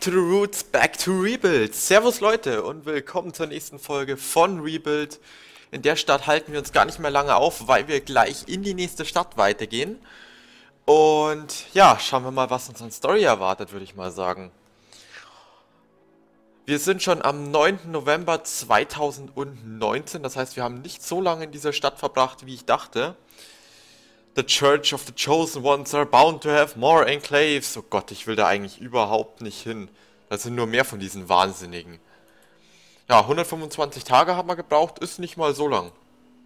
to the roots, back to Rebuild. Servus Leute und willkommen zur nächsten Folge von Rebuild. In der Stadt halten wir uns gar nicht mehr lange auf, weil wir gleich in die nächste Stadt weitergehen. Und ja, schauen wir mal, was uns an Story erwartet, würde ich mal sagen. Wir sind schon am 9. November 2019, das heißt, wir haben nicht so lange in dieser Stadt verbracht, wie ich dachte. The Church of the Chosen Ones are bound to have more enclaves. Oh Gott, ich will da eigentlich überhaupt nicht hin. Da sind nur mehr von diesen Wahnsinnigen. Ja, 125 Tage haben wir gebraucht, ist nicht mal so lang.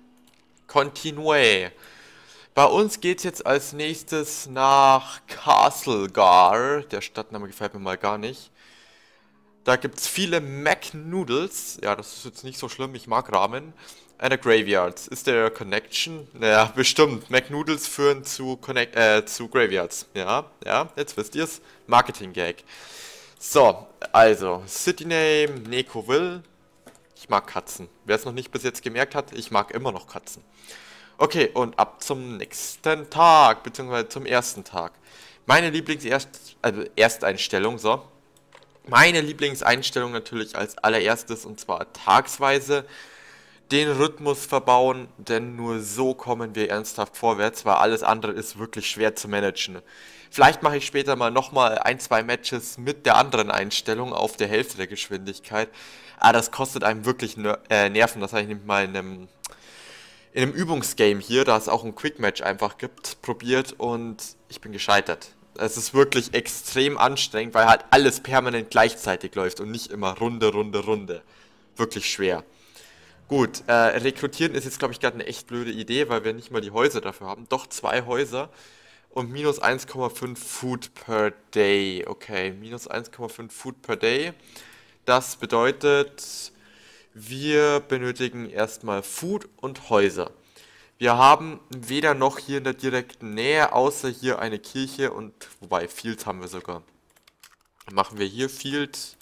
Continue. Bei uns geht's jetzt als nächstes nach Castlegar. Der Stadtname gefällt mir mal gar nicht. Da gibt's viele Mac-Noodles. Ja, das ist jetzt nicht so schlimm, ich mag Ramen. Eine Graveyards. Ist there a connection? Naja, bestimmt. McNoodles führen zu Graveyards. Ja, jetzt wisst ihr's. Marketing-Gag. So, also, City Name, Necoville. Ich mag Katzen. Wer es noch nicht bis jetzt gemerkt hat, ich mag immer noch Katzen. Okay, und ab zum nächsten Tag, beziehungsweise zum ersten Tag. Meine Ersteinstellung, so. Meine Lieblingseinstellung natürlich als allererstes, und zwar tagsweise. Den Rhythmus verbauen, denn nur so kommen wir ernsthaft vorwärts, weil alles andere ist wirklich schwer zu managen. Vielleicht mache ich später mal nochmal ein, zwei Matches mit der anderen Einstellung auf der Hälfte der Geschwindigkeit. Aber das kostet einem wirklich Nerven, das habe ich nämlich mal in einem Übungsgame hier, da es auch ein Quick-Match einfach gibt, probiert und ich bin gescheitert. Es ist wirklich extrem anstrengend, weil halt alles permanent gleichzeitig läuft und nicht immer Runde. Wirklich schwer. Gut, rekrutieren ist jetzt, glaube ich, gerade eine echt blöde Idee, weil wir nicht mal die Häuser dafür haben. Doch 2 Häuser und minus 1,5 Food per Day. Okay, minus 1,5 Food per Day. Das bedeutet, wir benötigen erstmal Food und Häuser. Wir haben weder noch hier in der direkten Nähe, außer hier eine Kirche und, wobei, Fields haben wir sogar. Dann machen wir hier Fields.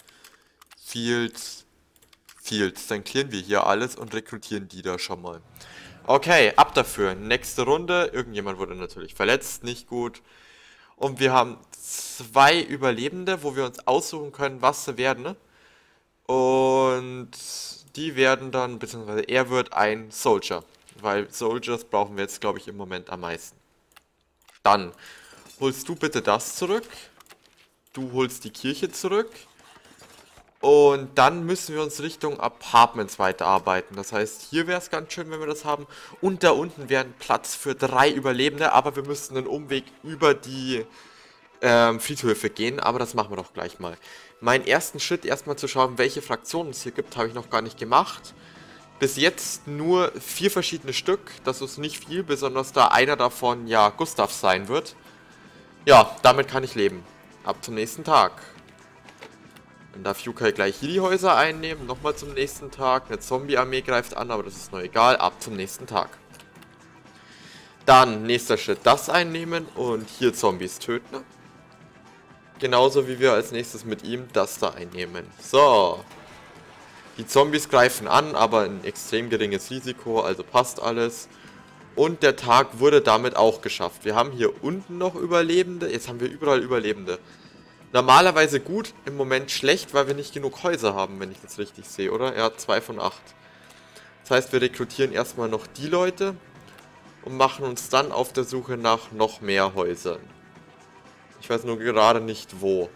Dann klären wir hier alles und rekrutieren die da schon mal. Okay, ab dafür. Nächste Runde. Irgendjemand wurde natürlich verletzt, nicht gut. Und wir haben 2 Überlebende, wo wir uns aussuchen können, was sie werden. Und die werden dann, beziehungsweise er wird ein Soldier. Weil Soldiers brauchen wir jetzt, glaube ich, im Moment am meisten. Dann holst du bitte das zurück. Du holst die Kirche zurück. Und dann müssen wir uns Richtung Apartments weiterarbeiten. Das heißt, hier wäre es ganz schön, wenn wir das haben. Und da unten wäre Platz für 3 Überlebende, aber wir müssten einen Umweg über die Friedhöfe gehen. Aber das machen wir doch gleich mal. Meinen ersten Schritt, erstmal zu schauen, welche Fraktionen es hier gibt, habe ich noch gar nicht gemacht. Bis jetzt nur 4 verschiedene Stück. Das ist nicht viel, besonders da einer davon ja Gustav sein wird. Ja, damit kann ich leben. Ab zum nächsten Tag. Dann darf Yukai gleich hier die Häuser einnehmen. Nochmal zum nächsten Tag. Eine Zombie-Armee greift an, aber das ist noch egal. Ab zum nächsten Tag. Dann, nächster Schritt, das einnehmen und hier Zombies töten. Genauso wie wir als nächstes mit ihm das da einnehmen. So. Die Zombies greifen an, aber ein extrem geringes Risiko, also passt alles. Und der Tag wurde damit auch geschafft. Wir haben hier unten noch Überlebende. Jetzt haben wir überall Überlebende. Normalerweise gut, im Moment schlecht, weil wir nicht genug Häuser haben, wenn ich das richtig sehe, oder? Ja, 2 von 8. Das heißt, wir rekrutieren erstmal noch die Leute und machen uns dann auf der Suche nach noch mehr Häusern. Ich weiß nur gerade nicht wo.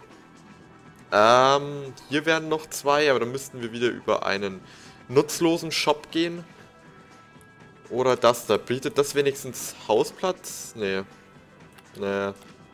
Hier wären noch 2, aber dann müssten wir wieder über einen nutzlosen Shop gehen. Oder das da. Bietet das wenigstens Hausplatz? Nee. Nee.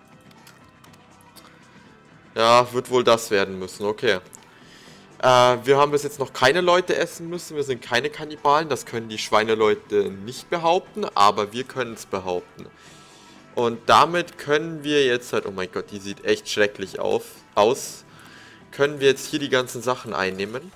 Ja, wird wohl das werden müssen, okay. Wir haben bis jetzt noch keine Leute essen müssen, wir sind keine Kannibalen, das können die Schweineleute nicht behaupten, aber wir können es behaupten. Und damit können wir jetzt halt, oh mein Gott, die sieht echt schrecklich aus, können wir jetzt hier die ganzen Sachen einnehmen.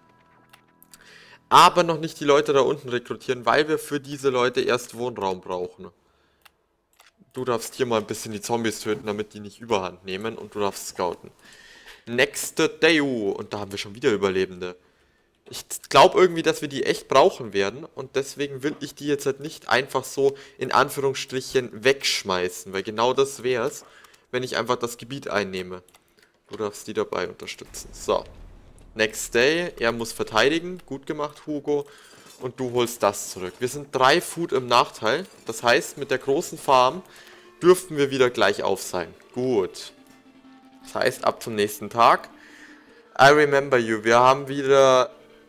Aber noch nicht die Leute da unten rekrutieren, weil wir für diese Leute erst Wohnraum brauchen. Du darfst hier mal ein bisschen die Zombies töten, damit die nicht überhand nehmen. Und du darfst scouten. Nächste Deu. Und da haben wir schon wieder Überlebende. Ich glaube irgendwie, dass wir die echt brauchen werden. Und deswegen will ich die jetzt halt nicht einfach so in Anführungsstrichen wegschmeißen. Weil genau das wäre es, wenn ich einfach das Gebiet einnehme. Du darfst die dabei unterstützen. So. Next Day. Er muss verteidigen. Gut gemacht, Hugo. Und du holst das zurück. Wir sind 3 Food im Nachteil. Das heißt, mit der großen Farm dürften wir wieder gleich auf sein. Gut. Das heißt, ab zum nächsten Tag. I remember you. Wir haben wieder...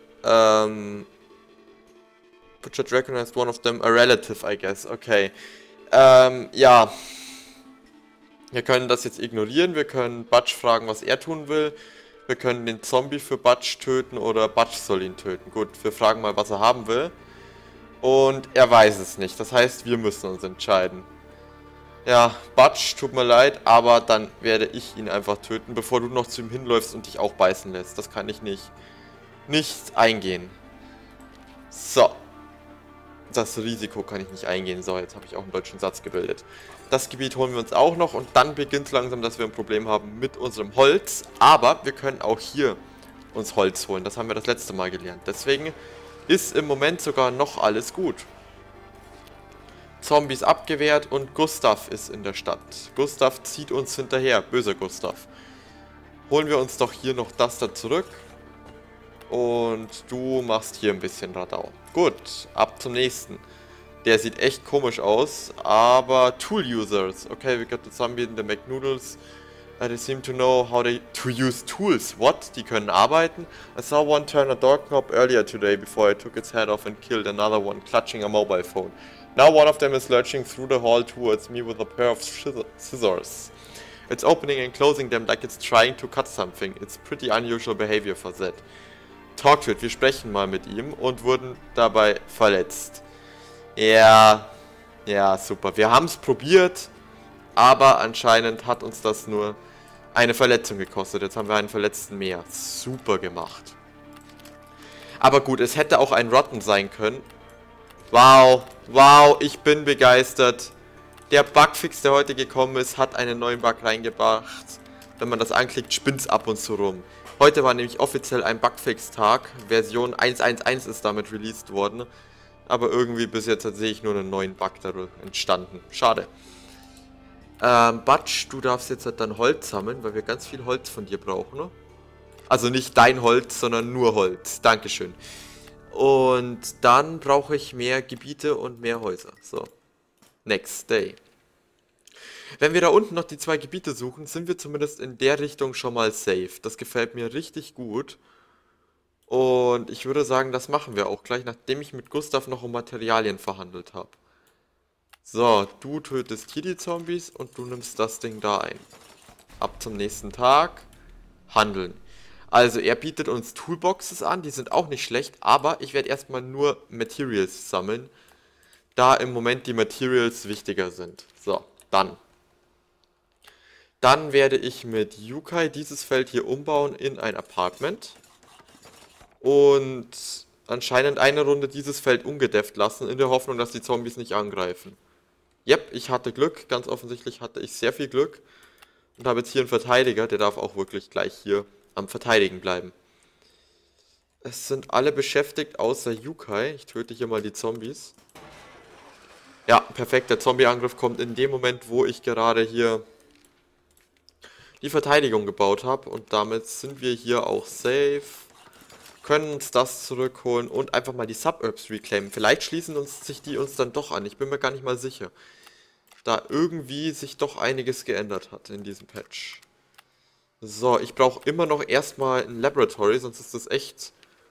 Butcher recognized one of them. A relative, I guess. Okay. Ja. Wir können das jetzt ignorieren. Wir können Butch fragen, was er tun will. Wir können den Zombie für Butch töten oder Butch soll ihn töten. Gut, wir fragen mal, was er haben will. Und er weiß es nicht. Das heißt, wir müssen uns entscheiden. Ja, Butch, tut mir leid, aber dann werde ich ihn einfach töten, bevor du noch zu ihm hinläufst und dich auch beißen lässt. Das kann ich nicht eingehen. So. Das Risiko kann ich nicht eingehen. So, jetzt habe ich auch einen deutschen Satz gebildet. Das Gebiet holen wir uns auch noch und dann beginnt langsam, dass wir ein Problem haben mit unserem Holz. Aber wir können auch hier uns Holz holen. Das haben wir das letzte Mal gelernt. Deswegen ist im Moment sogar noch alles gut. Zombies abgewehrt und Gustav ist in der Stadt. Gustav zieht uns hinterher. Böser Gustav. Holen wir uns doch hier noch das da zurück. Und du machst hier ein bisschen Radau. Gut, ab zum nächsten. Der sieht echt komisch aus, aber Tool-Users. Okay, we got the zombie in the McNoodles. They seem to know how to use tools. What? Die können arbeiten? I saw one turn a door knob earlier today before I took its head off and killed another one clutching a mobile phone. Now one of them is lurching through the hall towards me with a pair of scissors. It's opening and closing them like it's trying to cut something. It's pretty unusual behavior for that. Talk to it, wir sprechen mal mit ihm und wurden dabei verletzt. Ja, super. Wir haben es probiert, aber anscheinend hat uns das nur eine Verletzung gekostet. Jetzt haben wir einen Verletzten mehr. Super gemacht. Aber gut, es hätte auch ein Rotten sein können. Wow, ich bin begeistert. Der Bugfix, der heute gekommen ist, hat einen neuen Bug reingebracht. Wenn man das anklickt, spinnt's ab und zu rum. Heute war nämlich offiziell ein Bugfix-Tag. Version 1.1.1 ist damit released worden. Aber irgendwie bis jetzt sehe ich nur einen neuen Bug dadurch entstanden. Schade. Butch, du darfst jetzt halt dann Holz sammeln, weil wir ganz viel Holz von dir brauchen, ne? Also nicht dein Holz, sondern nur Holz. Dankeschön. Und dann brauche ich mehr Gebiete und mehr Häuser. So. Next day. Wenn wir da unten noch die 2 Gebiete suchen, sind wir zumindest in der Richtung schon mal safe. Das gefällt mir richtig gut. Und ich würde sagen, das machen wir auch gleich, nachdem ich mit Gustav noch um Materialien verhandelt habe. So, du tötest hier die Zombies und du nimmst das Ding da ein. Ab zum nächsten Tag. Handeln. Also, er bietet uns Toolboxes an, die sind auch nicht schlecht, aber ich werde erstmal nur Materials sammeln, da im Moment die Materials wichtiger sind. So, dann. Dann werde ich mit Yukai dieses Feld hier umbauen in ein Apartment. Und anscheinend eine Runde dieses Feld ungedefft lassen, in der Hoffnung, dass die Zombies nicht angreifen. Yep, ich hatte Glück. Ganz offensichtlich hatte ich sehr viel Glück. Und habe jetzt hier einen Verteidiger, der darf auch wirklich gleich hier am Verteidigen bleiben. Es sind alle beschäftigt, außer Yukai. Ich töte hier mal die Zombies. Ja, perfekt. Der Zombie-Angriff kommt in dem Moment, wo ich gerade hier die Verteidigung gebaut habe. Und damit sind wir hier auch safe. Können uns das zurückholen und einfach mal die Suburbs reclaimen. Vielleicht schließen sich die uns dann doch an. Ich bin mir gar nicht mal sicher. Da irgendwie sich doch einiges geändert hat in diesem Patch. So, ich brauche immer noch erstmal ein Laboratory, sonst ist das echt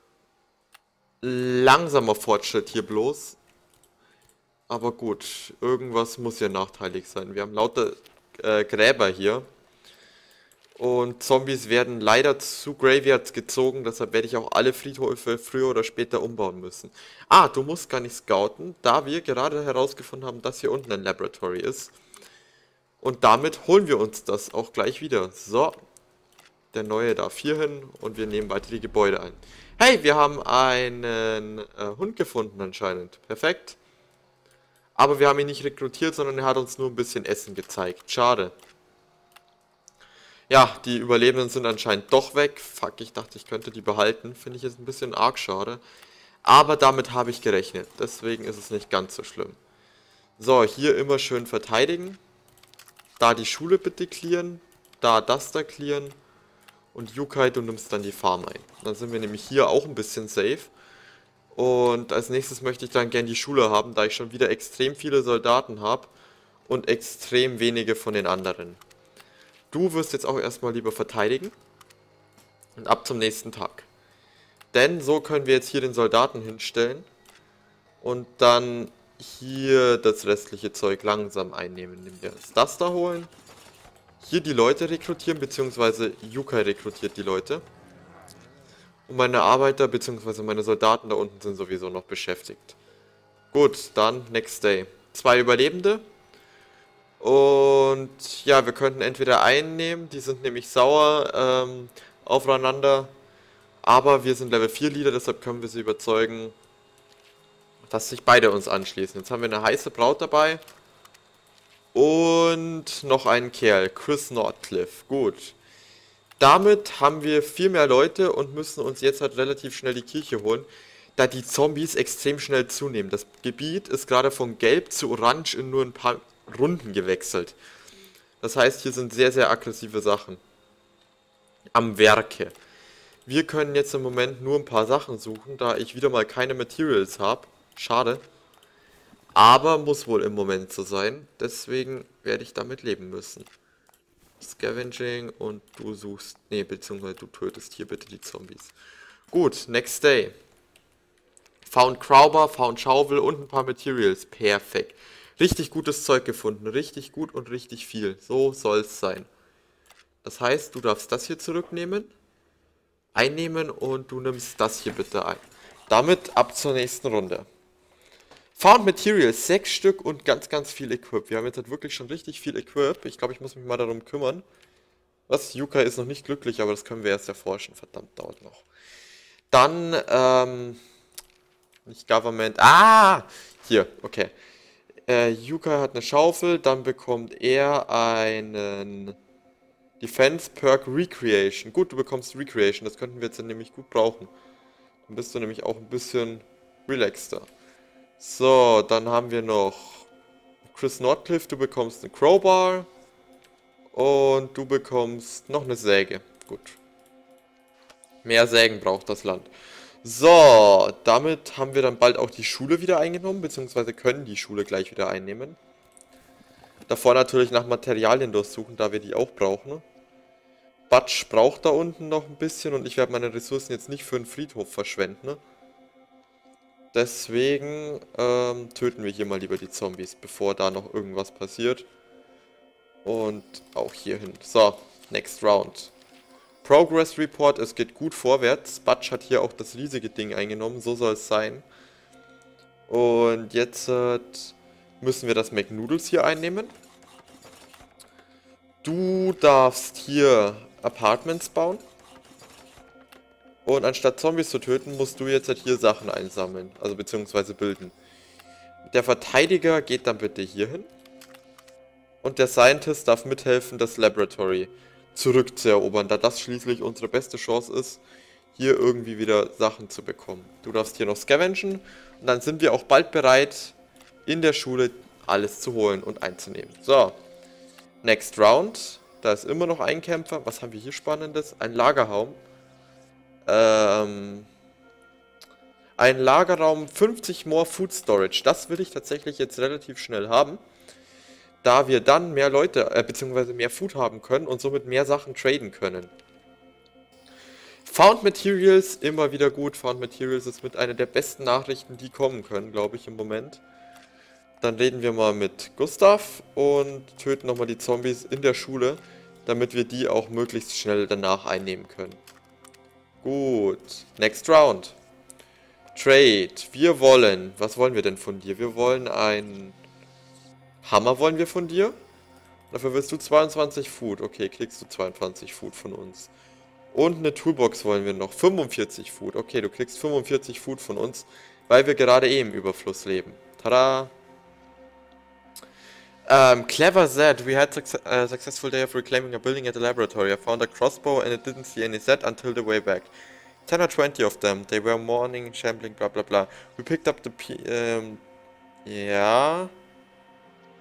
langsamer Fortschritt hier bloß. Aber gut, irgendwas muss ja nachteilig sein. Wir haben lauter Gräber hier. Und Zombies werden leider zu Graveyards gezogen, deshalb werde ich auch alle Friedhöfe früher oder später umbauen müssen. Ah, du musst gar nicht scouten, da wir gerade herausgefunden haben, dass hier unten ein Laboratory ist. Und damit holen wir uns das auch gleich wieder. So, der Neue darf hier hin und wir nehmen weiter die Gebäude ein. Hey, wir haben einen Hund gefunden anscheinend. Perfekt. Aber wir haben ihn nicht rekrutiert, sondern er hat uns nur ein bisschen Essen gezeigt. Schade. Ja, die Überlebenden sind anscheinend doch weg. Fuck, ich dachte, ich könnte die behalten. Finde ich jetzt ein bisschen arg schade. Aber damit habe ich gerechnet. Deswegen ist es nicht ganz so schlimm. So, hier immer schön verteidigen. Da die Schule bitte clearen. Da das da clearen. Und Yukai, du nimmst dann die Farm ein. Dann sind wir nämlich hier auch ein bisschen safe. Und als nächstes möchte ich dann gern die Schule haben, da ich schon wieder extrem viele Soldaten habe und extrem wenige von den anderen. Du wirst jetzt auch erstmal lieber verteidigen und ab zum nächsten Tag. Denn so können wir jetzt hier den Soldaten hinstellen und dann hier das restliche Zeug langsam einnehmen. Indem wir das da holen, hier die Leute rekrutieren, beziehungsweise Yukai rekrutiert die Leute. Und meine Arbeiter bzw. meine Soldaten da unten sind sowieso noch beschäftigt. Gut, dann next day. 2 Überlebende. Und ja, wir könnten entweder einnehmen, die sind nämlich sauer aufeinander. Aber wir sind Level 4 Leader, deshalb können wir sie überzeugen, dass sich beide uns anschließen. Jetzt haben wir eine heiße Braut dabei. Und noch einen Kerl, Chris Nordcliffe. Gut. Damit haben wir 4 mehr Leute und müssen uns jetzt halt relativ schnell die Kirche holen, da die Zombies extrem schnell zunehmen. Das Gebiet ist gerade von gelb zu orange in nur ein paar Runden gewechselt. Das heißt, hier sind sehr, sehr aggressive Sachen am Werke. Wir können jetzt im Moment nur ein paar Sachen suchen, da ich wieder mal keine Materials habe. Schade. Aber muss wohl im Moment so sein. Deswegen werde ich damit leben müssen. Scavenging und du suchst, nee, beziehungsweise du tötest hier bitte die Zombies. Gut, next day. Found Crowbar, found Schaufel und ein paar Materials. Perfekt. Richtig gutes Zeug gefunden. Richtig gut und richtig viel. So soll es sein. Das heißt, du darfst das hier zurücknehmen, einnehmen und du nimmst das hier bitte ein. Damit ab zur nächsten Runde. Found Materials, 6 Stück und ganz, ganz viel Equip. Wir haben jetzt halt wirklich schon richtig viel Equip. Ich glaube, ich muss mich mal darum kümmern. Was? Yukai ist noch nicht glücklich, aber das können wir erst erforschen. Verdammt, dauert noch. Dann, nicht Government. Ah! Hier, okay. Yukai hat eine Schaufel, dann bekommt er einen Defense Perk Recreation. Gut, du bekommst Recreation, das könnten wir jetzt dann nämlich gut brauchen. Dann bist du nämlich auch ein bisschen relaxter. So, dann haben wir noch Chris Nordcliffe, du bekommst eine Crowbar und du bekommst noch eine Säge. Gut. Mehr Sägen braucht das Land. So, damit haben wir dann bald auch die Schule wieder eingenommen, beziehungsweise können die Schule gleich wieder einnehmen. Davor natürlich nach Materialien durchsuchen, da wir die auch brauchen. Batsch braucht da unten noch ein bisschen und ich werde meine Ressourcen jetzt nicht für einen Friedhof verschwenden. Deswegen töten wir hier mal lieber die Zombies, bevor da noch irgendwas passiert. Und auch hier hin. So, next round. Progress Report, es geht gut vorwärts. Batsch hat hier auch das riesige Ding eingenommen, so soll es sein. Und jetzt müssen wir das McNoodles hier einnehmen. Du darfst hier Apartments bauen. Und anstatt Zombies zu töten, musst du jetzt halt hier Sachen einsammeln. Also beziehungsweise bilden. Der Verteidiger geht dann bitte hier hin. Und der Scientist darf mithelfen, das Laboratory zurückzuerobern, da das schließlich unsere beste Chance ist, hier irgendwie wieder Sachen zu bekommen. Du darfst hier noch scavengen und dann sind wir auch bald bereit, in der Schule alles zu holen und einzunehmen. So, next round. Da ist immer noch ein Kämpfer. Was haben wir hier Spannendes? Ein Lagerraum. Ein Lagerraum, 50 more Food Storage. Das will ich tatsächlich jetzt relativ schnell haben, da wir dann mehr Leute, beziehungsweise mehr Food haben können und somit mehr Sachen traden können. Found Materials, immer wieder gut. Found Materials ist mit einer der besten Nachrichten, die kommen können, glaube ich, im Moment. Dann reden wir mal mit Gustav und töten nochmal die Zombies in der Schule, damit wir die auch möglichst schnell danach einnehmen können. Gut, next round. Trade. Wir wollen, was wollen wir denn von dir? Wir wollen einen Hammer wollen wir von dir. Dafür willst du 22 Food. Okay, kriegst du 22 Food von uns. Und eine Toolbox wollen wir noch. 45 Food. Okay, du kriegst 45 Food von uns, weil wir gerade eh im Überfluss leben. Tada! Clever Z. We had a successful day of reclaiming a building at the laboratory. I found a crossbow and it didn't see any Z until the way back. 10 or 20 of them. They were mourning, shambling, bla bla bla. We picked up the ja.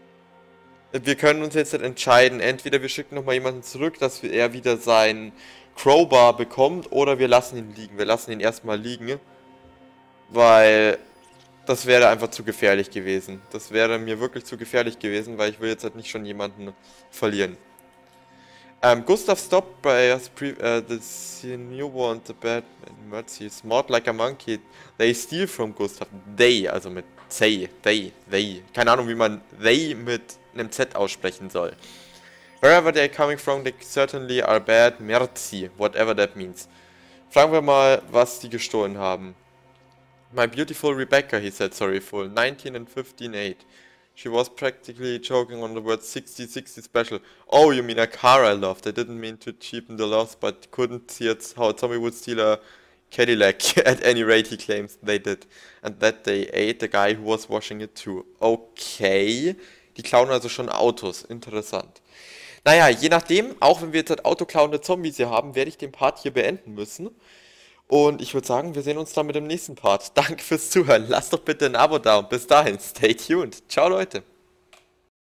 Wir können uns jetzt entscheiden. Entweder wir schicken nochmal jemanden zurück, dass er wieder sein Crowbar bekommt oder wir lassen ihn liegen. Wir lassen ihn erstmal liegen, weil das wäre einfach zu gefährlich gewesen. Das wäre mir wirklich zu gefährlich gewesen, weil ich will jetzt halt nicht schon jemanden verlieren. Gustav stopped by us the new one, the bad Mercy, smart like a monkey. They steal from Gustav. They, also mit they. Keine Ahnung, wie man they mit einem Z aussprechen soll. Wherever they're coming from, they certainly are bad Mercy, whatever that means. Fragen wir mal, was die gestohlen haben. My beautiful Rebecca, he said sorrowful, 19 and 15, 8. She was practically choking on the word 60-60 special. Oh, you mean a car I loved. I didn't mean to cheapen the loss, but couldn't see how Tommy would steal a Cadillac. At any rate, he claims they did. And that they ate the guy who was washing it too. Okay. Die klauen also schon Autos. Interessant. Naja, je nachdem, auch wenn wir jetzt halt autoklauende Zombies hier haben, werde ich den Part hier beenden müssen. Und ich würde sagen, wir sehen uns dann mit dem nächsten Part. Danke fürs Zuhören. Lasst doch bitte ein Abo da und bis dahin, stay tuned. Ciao Leute.